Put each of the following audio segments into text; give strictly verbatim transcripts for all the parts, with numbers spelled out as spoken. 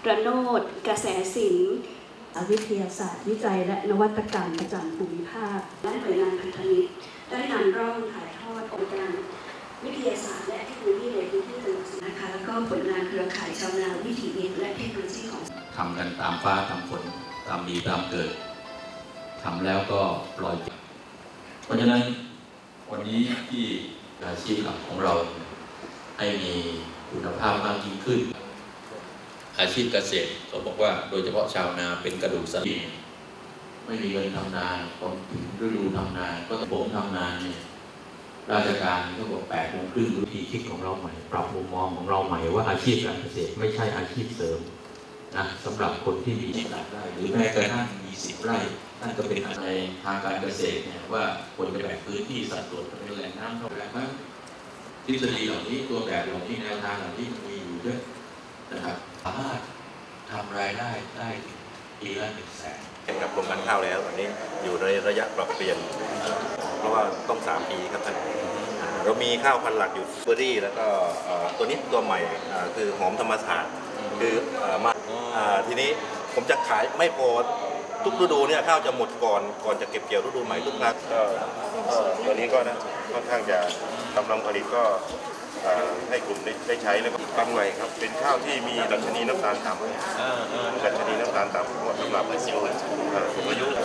ระโนดกระแสศิลป์วิทยาศาสตร์วิจัยและนวัตกรรมประจำภูมิภาคและหน่วยงานพันธมิตรได้นำร่องถ่ายทอดองค์การวิทยาศาสตร์และเทคโนโลยีในพื้นที่จังหวัดนะคะแล้วก็ผลงานเครือข่ายชาวนาวิถีดินและเทคโนโลยีของทำกันตามฟ้าตามฝนตามมีตามเกิดทำแล้วก็ปล่อยเพราะฉะนั้นวันนี้ที่อาชีพหลักของเราให้มีคุณภาพมากยิ่งขึ้นอาชีพเกษตรเขาบอกว่าโดยเฉพาะชาวนาเป็นกระดูกสันหลังไม่มีเงินทำนาพอถึงฤดูทำนาก็ผมทำนาเนี่ยราชการก็บอกแปดโมงครึ่งวิธีคิดของเราใหม่ปรับมุมมองของเราใหม่ว่าอาชีพการเกษตรไม่ใช่อาชีพเสริมนะสำหรับคนที่มีสิบไร่หรือแม้กระทั่งมีสิบไร่นั่นก็เป็นในทางการเกษตรเนี่ยว่าควรจะแบ่งพื้นที่สัดส่วนเป็นแหล่งน้ำเท่าไหร่บ้างทฤษฎีเหล่านี้ตัวแบบเหล่านี้แนวทางเหล่านี้มันมีอยู่เยอะนะครับสามารถทำรายได้ได้ปีละหนึ่งแสนเป็นกับกรมการข้าวแล้วตอนนี้อยู่ในระยะปรับเปลี่ยนเพราะว่าต้องสามปีครับท่านเรามีข้าวพันธุ์หลักอยู่เบอร์รี่แล้วก็ตัวนี้ตัวใหม่คือหอมธรรมศาสตร์คือมาทีนี้ผมจะขายไม่พอทุกฤดูเนี่ยข้าวจะหมดก่อนก่อนจะเก็บเกี่ยวฤดูใหม่ทุกครั้งก็ตัวนี้ก็นะค่อนข้างจะกำลังผลิตก็ให้กลุ่มได้ใช้แล้วก็บางใหม่ครับเป็นข้าวที่มีดัชนีน้ำตาลต่ำดัชนีน้ำตาลต่ำสำหรับผู้สูงอายุ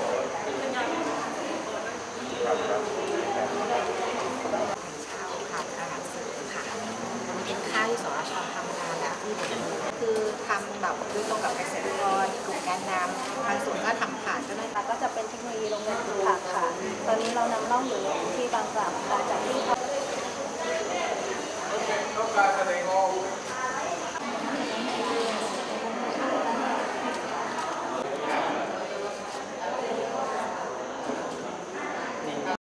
เป็นข้าวที่สวช.ทำงานแล้วที่คือทำแบบด้วยตรงกับเกษตรกรกลุ่มการนำทางศูนย์ก็ทำผ่านก็ได้ก็จะเป็นเทคโนโลยีโรงเรียนปลูกผักค่ะตอนนี้เรานำร่องอยู่ในพื้นที่บางกล่ำค่ะจากที่